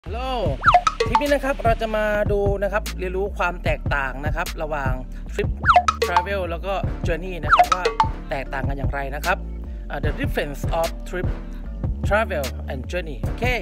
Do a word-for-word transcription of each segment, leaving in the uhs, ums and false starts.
ฮัลโหลคลิปนี้นะครับเราจะมาดูนะครับเรียนรู้ความแตกต่างนะครับระหว่าง Trip Travel แล้วก็ Journey นะครับว่าแตกต่างกันอย่างไรนะครับ uh, The difference of Trip Travel and Journey โอเค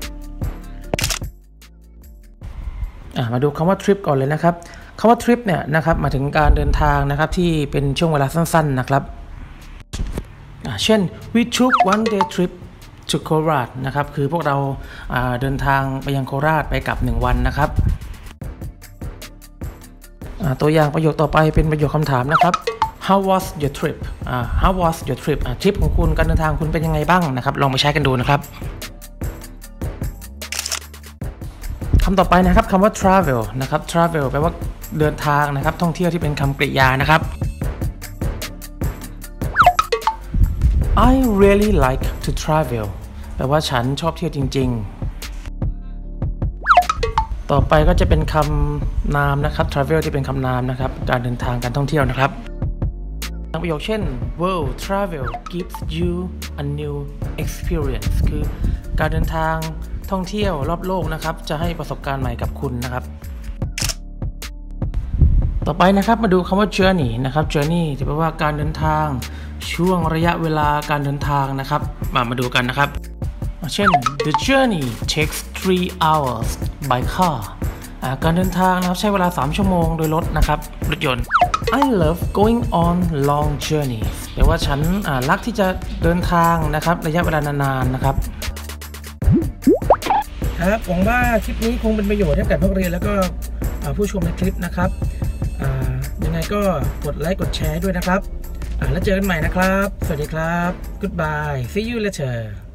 มาดูคำว่า Trip ก่อนเลยนะครับคำว่า Trip เนี่ยนะครับมาถึงการเดินทางนะครับที่เป็นช่วงเวลาสั้นๆนะครับเช่น we took one day trip to โคราชนะครับคือพวกเราเดินทางไปยังโคราชไปกลับหนึ่งวันนะครับตัวอย่างประโยคต่อไปเป็นประโยคคำถามนะครับ how was your trip how was your trip ทริปของคุณการเดินทางคุณเป็นยังไงบ้างนะครับลองไปใช้กันดูนะครับคำต่อไปนะครับคำว่า travel นะครับ travel แปลว่าเดินทางนะครับท่องเที่ยวที่เป็นคำกริยานะครับ I really like to travel แปลว่าฉันชอบเที่ยวจริงๆต่อไปก็จะเป็นคำนามนะครับ travel ที่เป็นคำนามนะครับการเดินทางการท่องเที่ยวนะครับประโยคเช่น world travel gives you a new experience คือการเดินทางท่องเที่ยวรอบโลกนะครับจะให้ประสบการณ์ใหม่กับคุณนะครับต่อไปนะครับมาดูคำว่า journey นะครับ journey จะแปลว่าการเดินทางช่วงระยะเวลาการเดินทางนะครับมามาดูกันนะครับเช่น the journey takes three hours by car การเดินทางนะครับใช้เวลาสามชั่วโมงโดยรถนะครับรถยนต์ I love going on long journeys แปลว่าฉันรักที่จะเดินทางนะครับระยะเวลานานๆนะครับครับหวังว่าคลิปนี้คงเป็นประโยชน์ให้กับนักเรียนแล้วก็ผู้ชมในคลิปนะครับยังไงก็กดไลค์กดแชร์ด้วยนะครับแล้วเจอกันใหม่นะครับสวัสดีครับ Goodbye see you later